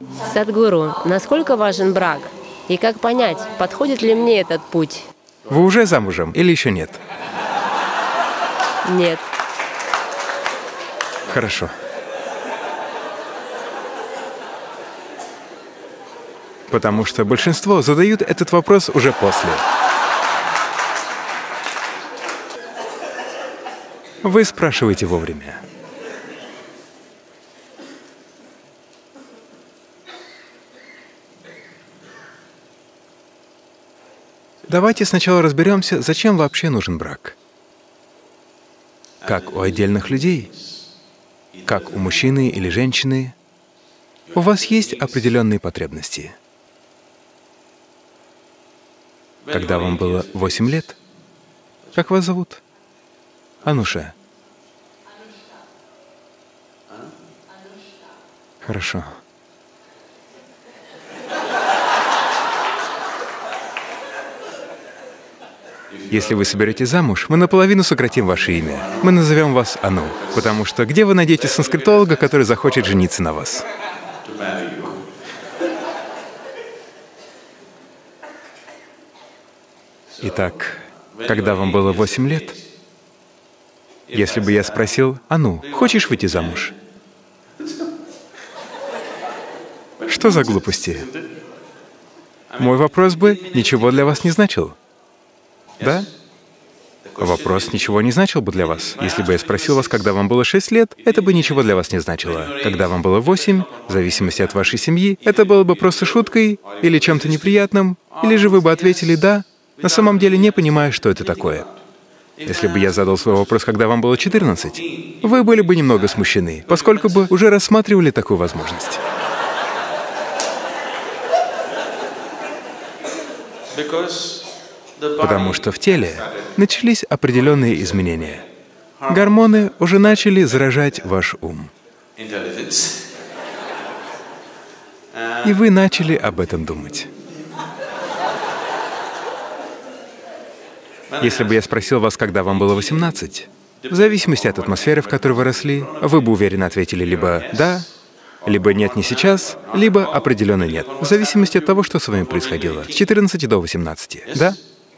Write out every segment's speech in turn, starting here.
Садгуру, насколько важен брак? И как понять, подходит ли мне этот путь? Вы уже замужем или еще нет? Нет. Хорошо. Потому что большинство задают этот вопрос уже после. Вы спрашиваете вовремя. Давайте сначала разберемся, зачем вообще нужен брак. Как у отдельных людей, как у мужчины или женщины, у вас есть определенные потребности. Когда вам было 8 лет, как вас зовут? Ануша. Хорошо. Если вы соберетесь замуж, мы наполовину сократим ваше имя. Мы назовем вас Ану, потому что где вы найдете санскритолога, который захочет жениться на вас? Итак, когда вам было 8 лет, если бы я спросил: «Ану, хочешь выйти замуж?» Что за глупости? Мой вопрос бы ничего для вас не значил. Да? Вопрос ничего не значил бы для вас. Если бы я спросил вас, когда вам было 6 лет, это бы ничего для вас не значило. Когда вам было 8, в зависимости от вашей семьи, это было бы просто шуткой или чем-то неприятным, или же вы бы ответили «да», на самом деле не понимая, что это такое. Если бы я задал свой вопрос, когда вам было 14, вы были бы немного смущены, поскольку бы уже рассматривали такую возможность. Потому что в теле начались определенные изменения. Гормоны уже начали заражать ваш ум. И вы начали об этом думать. Если бы я спросил вас, когда вам было 18, в зависимости от атмосферы, в которой вы росли, вы бы уверенно ответили либо «да», либо «нет, не сейчас», либо определенно «нет», в зависимости от того, что с вами происходило, с 14 до 18, да?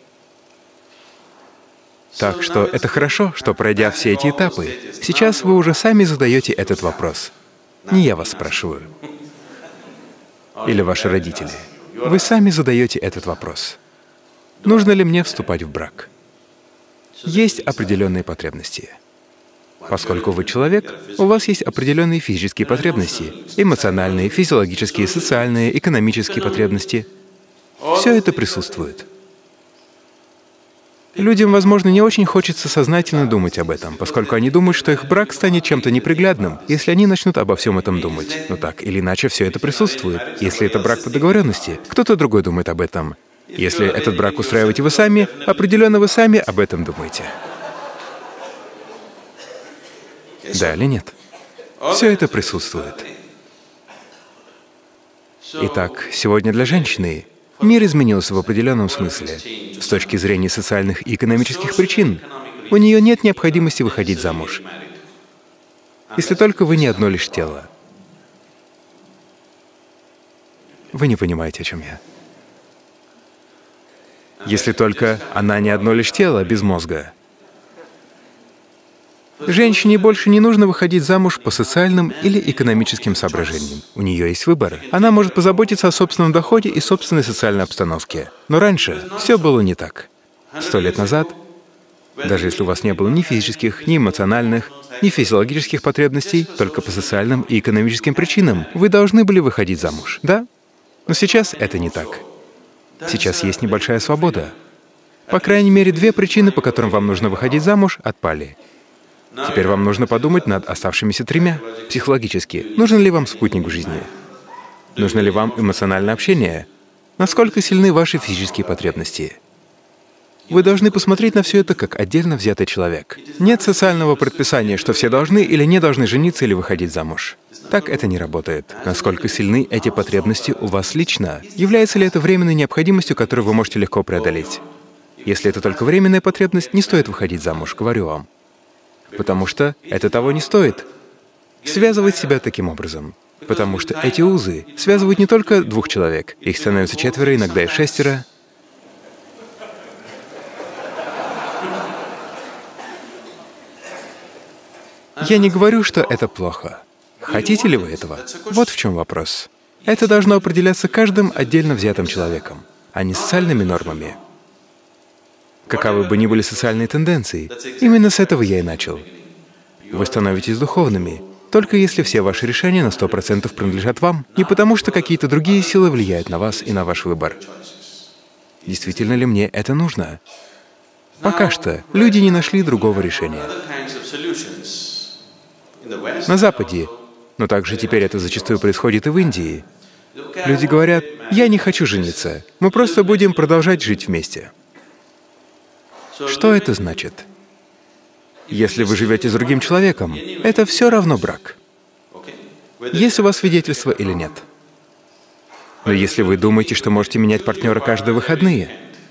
Так что это хорошо, что, пройдя все эти этапы, сейчас вы уже сами задаете этот вопрос. Не я вас спрашиваю. Или ваши родители. Вы сами задаете этот вопрос. Нужно ли мне вступать в брак? Есть определенные потребности. Поскольку вы человек, у вас есть определенные физические потребности, эмоциональные, физиологические, социальные, экономические потребности. Все это присутствует. Людям, возможно, не очень хочется сознательно думать об этом, поскольку они думают, что их брак станет чем-то неприглядным, если они начнут обо всем этом думать. Но так или иначе, все это присутствует. Если это брак по договоренности, кто-то другой думает об этом. Если этот брак устраиваете вы сами, определенно вы сами об этом думаете. Да или нет? Все это присутствует. Итак, сегодня для женщины мир изменился в определенном смысле. С точки зрения социальных и экономических причин, у нее нет необходимости выходить замуж, если только вы не одно лишь тело. Вы не понимаете, о чем я. Если только она не одно лишь тело без мозга. Женщине больше не нужно выходить замуж по социальным или экономическим соображениям. У нее есть выбор. Она может позаботиться о собственном доходе и собственной социальной обстановке. Но раньше все было не так. 100 лет назад, даже если у вас не было ни физических, ни эмоциональных, ни физиологических потребностей, только по социальным и экономическим причинам вы должны были выходить замуж, да? Но сейчас это не так. Сейчас есть небольшая свобода. По крайней мере, 2 причины, по которым вам нужно выходить замуж, отпали. Теперь вам нужно подумать над оставшимися 3. Психологически. Нужен ли вам спутник в жизни? Нужно ли вам эмоциональное общение? Насколько сильны ваши физические потребности? Вы должны посмотреть на все это как отдельно взятый человек. Нет социального предписания, что все должны или не должны жениться или выходить замуж. Так это не работает. Насколько сильны эти потребности у вас лично? Является ли это временной необходимостью, которую вы можете легко преодолеть? Если это только временная потребность, не стоит выходить замуж, говорю вам. Потому что это того не стоит. Связывать себя таким образом. Потому что эти узы связывают не только двух человек, их становится 4, иногда и 6. Я не говорю, что это плохо. Хотите ли вы этого? Вот в чем вопрос. Это должно определяться каждым отдельно взятым человеком, а не социальными нормами. Каковы бы ни были социальные тенденции, именно с этого я и начал. Вы становитесь духовными, только если все ваши решения на 100% принадлежат вам, не потому что какие-то другие силы влияют на вас и на ваш выбор. Действительно ли мне это нужно? Пока что люди не нашли другого решения. На Западе, но также теперь это зачастую происходит и в Индии, люди говорят: «Я не хочу жениться, мы просто будем продолжать жить вместе». Что это значит? Если вы живете с другим человеком, это все равно брак. Есть у вас свидетельство или нет? Но если вы думаете, что можете менять партнера каждые выходные,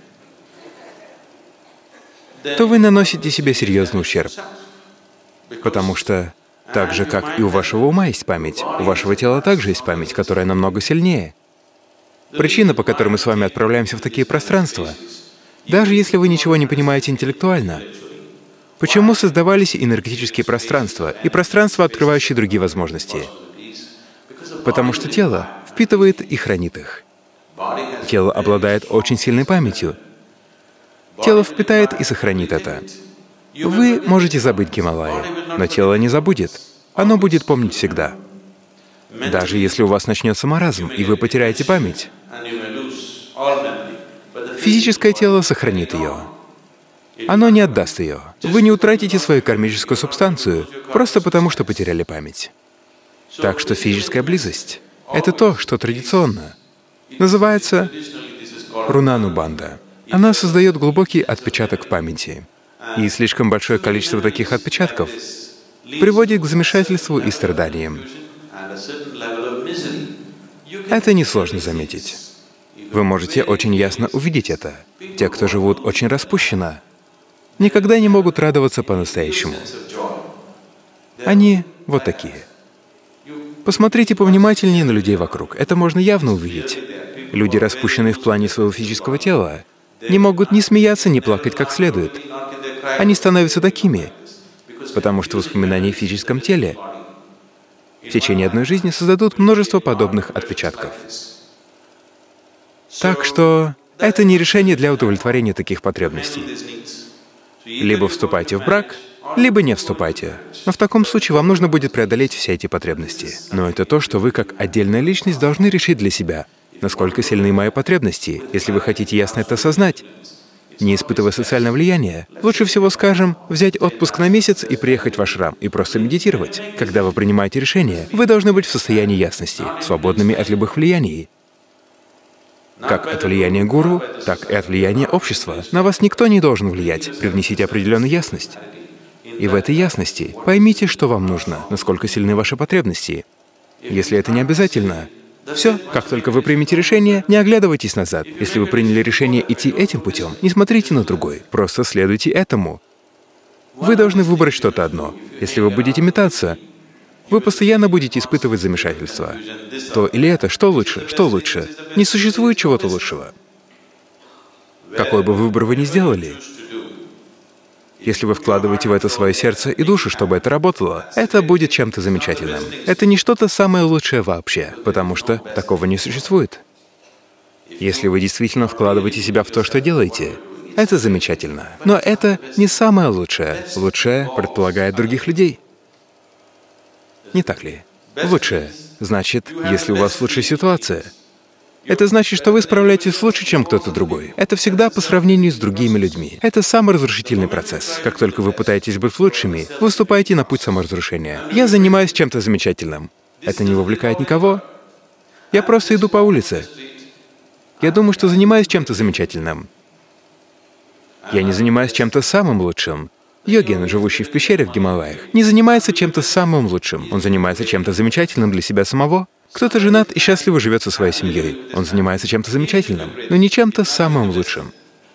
то вы наносите себе серьезный ущерб. Потому что так же, как и у вашего ума есть память, у вашего тела также есть память, которая намного сильнее. Причина, по которой мы с вами отправляемся в такие пространства, даже если вы ничего не понимаете интеллектуально, почему создавались энергетические пространства и пространства, открывающие другие возможности? Потому что тело впитывает и хранит их. Тело обладает очень сильной памятью. Тело впитает и сохранит это. Вы можете забыть Гималаи, но тело не забудет. Оно будет помнить всегда. Даже если у вас начнется маразм, и вы потеряете память, физическое тело сохранит ее. Оно не отдаст ее. Вы не утратите свою кармическую субстанцию, просто потому что потеряли память. Так что физическая близость — это то, что традиционно называется рунанубанда. Она создает глубокий отпечаток в памяти. И слишком большое количество таких отпечатков приводит к замешательству и страданиям. Это несложно заметить. Вы можете очень ясно увидеть это. Те, кто живут очень распущенно, никогда не могут радоваться по-настоящему. Они вот такие. Посмотрите повнимательнее на людей вокруг. Это можно явно увидеть. Люди, распущенные в плане своего физического тела, не могут ни смеяться, ни плакать как следует. Они становятся такими, потому что воспоминания о физическом теле в течение одной жизни создадут множество подобных отпечатков. Так что это не решение для удовлетворения таких потребностей. Либо вступайте в брак, либо не вступайте. Но в таком случае вам нужно будет преодолеть все эти потребности. Но это то, что вы как отдельная личность должны решить для себя. Насколько сильны мои потребности, если вы хотите ясно это осознать, не испытывая социального влияния, лучше всего, скажем, взять отпуск на месяц и приехать в ашрам и просто медитировать. Когда вы принимаете решение, вы должны быть в состоянии ясности, свободными от любых влияний. Как от влияния гуру, так и от влияния общества. На вас никто не должен влиять. Привнесите определенную ясность. И в этой ясности поймите, что вам нужно, насколько сильны ваши потребности. Если это не обязательно, все, как только вы примете решение, не оглядывайтесь назад. Если вы приняли решение идти этим путем, не смотрите на другой, просто следуйте этому. Вы должны выбрать что-то одно. Если вы будете метаться, вы постоянно будете испытывать замешательство. То или это, что лучше, что лучше. Не существует чего-то лучшего. Какой бы выбор вы ни сделали, если вы вкладываете в это свое сердце и душу, чтобы это работало, это будет чем-то замечательным. Это не что-то самое лучшее вообще, потому что такого не существует. Если вы действительно вкладываете себя в то, что делаете, это замечательно. Но это не самое лучшее. Лучшее предполагает других людей. Не так ли? Лучшее. Значит, если у вас лучшая ситуация, это значит, что вы справляетесь лучше, чем кто-то другой. Это всегда по сравнению с другими людьми. Это саморазрушительный процесс. Как только вы пытаетесь быть лучшими, вы вступаете на путь саморазрушения. Я занимаюсь чем-то замечательным. Это не вовлекает никого. Я просто иду по улице. Я думаю, что занимаюсь чем-то замечательным. Я не занимаюсь чем-то самым лучшим. Йогин, живущий в пещере в Гималаях, не занимается чем-то самым лучшим. Он занимается чем-то замечательным для себя самого. Кто-то женат и счастливо живет со своей семьей. Он занимается чем-то замечательным, но не чем-то самым лучшим.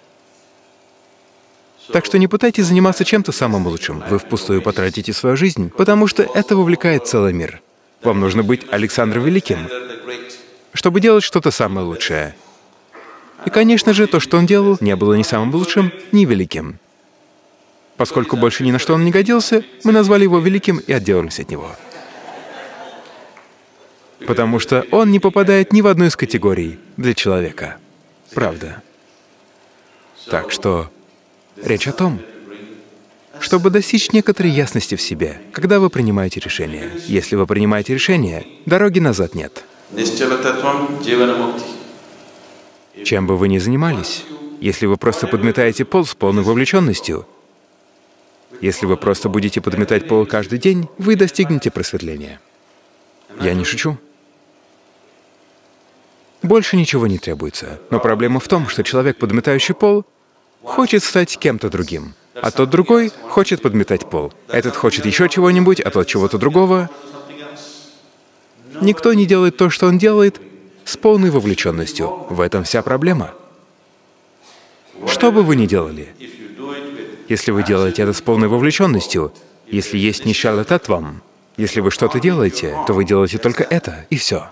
Так что не пытайтесь заниматься чем-то самым лучшим. Вы впустую потратите свою жизнь, потому что это вовлекает целый мир. Вам нужно быть Александром Великим, чтобы делать что-то самое лучшее. И, конечно же, то, что он делал, не было ни самым лучшим, ни великим. Поскольку больше ни на что он не годился, мы назвали его великим и отделались от него. Потому что он не попадает ни в одну из категорий для человека. Правда. Так что речь о том, чтобы достичь некоторой ясности в себе, когда вы принимаете решение. Если вы принимаете решение, дороги назад нет. Чем бы вы ни занимались, если вы просто подметаете пол с полной вовлеченностью, если вы просто будете подметать пол каждый день, вы достигнете просветления. Я не шучу. Больше ничего не требуется. Но проблема в том, что человек, подметающий пол, хочет стать кем-то другим, а тот другой хочет подметать пол. Этот хочет еще чего-нибудь, а тот чего-то другого. Никто не делает то, что он делает, с полной вовлеченностью. В этом вся проблема. Что бы вы ни делали, если вы делаете это с полной вовлеченностью, если есть нишчала татвам, если вы что-то делаете, то вы делаете только это, и все.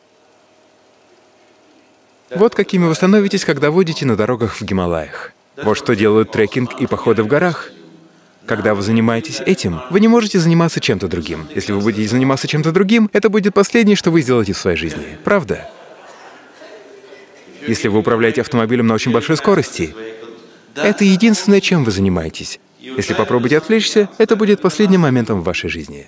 Вот какими вы становитесь, когда водите на дорогах в Гималаях. Вот что делают трекинг и походы в горах. Когда вы занимаетесь этим, вы не можете заниматься чем-то другим. Если вы будете заниматься чем-то другим, это будет последнее, что вы сделаете в своей жизни. Правда? Если вы управляете автомобилем на очень большой скорости, это единственное, чем вы занимаетесь. Если попробуете отвлечься, это будет последним моментом в вашей жизни.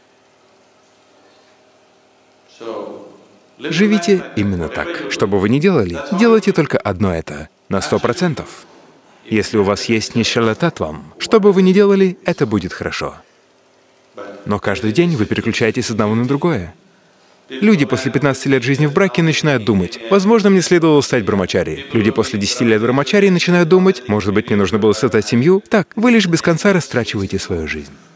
Живите именно так. Что бы вы ни делали, делайте только одно это, на 100%. Если у вас есть нишчала татвам, что бы вы ни делали, это будет хорошо. Но каждый день вы переключаетесь с одного на другое. Люди после 15 лет жизни в браке начинают думать, возможно, мне следовало стать брамачари. Люди после 10 лет брамачари начинают думать, может быть, мне нужно было создать семью. Так, вы лишь без конца растрачиваете свою жизнь.